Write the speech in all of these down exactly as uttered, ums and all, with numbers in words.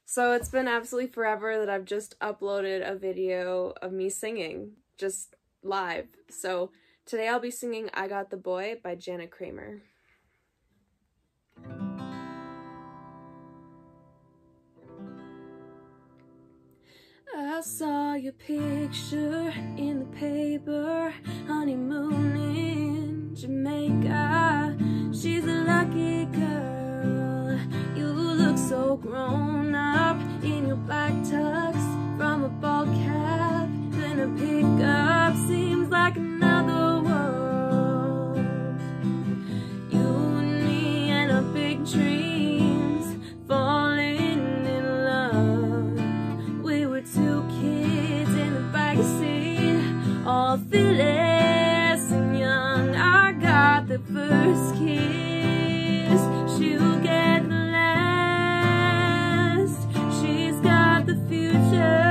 So it's been absolutely forever that I've just uploaded a video of me singing, just live. So today I'll be singing I Got the Boy by Jana Kramer. I saw your picture in the paper, honeymoon in Jamaica. She's a lucky girl, you look so grown up in your black tux from a ball cap. Then a pickup seems like another world. You and me and our big dreams falling in love. We were two kids in the backseat, all fearless and young. I got the first kiss, she'll get the last. She's got the future,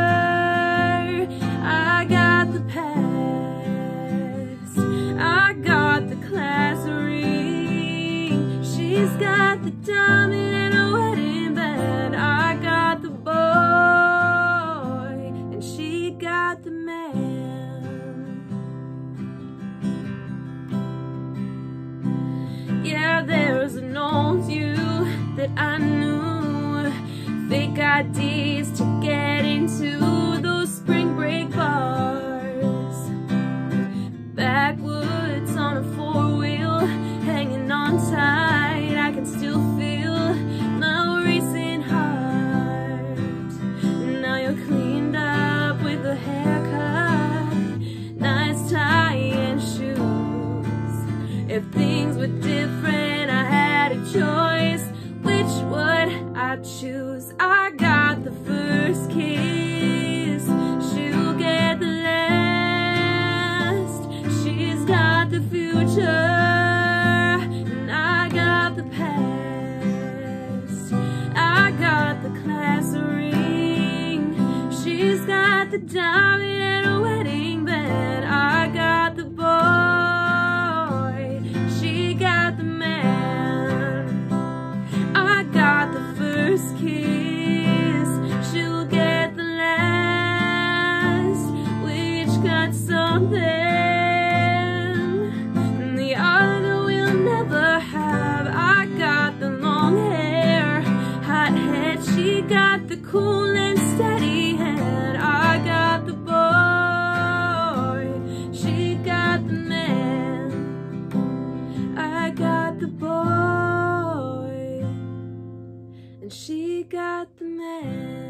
I got the past. I got the class ring, she's got the diamond and a wedding band. I got the boy and she got the man. Yeah, there's an old you that I knew, fake I Ds to get into those spring break bars, backwoods on a four-wheel, hanging on tight. I can still feel my racing heart. Now you're cleaned up with a haircut, nice tie and shoes. If things were different, I had a choice, which would I choose? I got the first kiss, she'll get the last. She's got the future, and I got the past. I got the class ring, she's got the diamond and a wedding band. I got the boy, she got the man. I got the first kiss, she'll get the last. Which got something and the other we'll never have. I got the long hair, hot head, she got the cool and steady hand. I got the boy, she got the man. I got the boy and she got the man.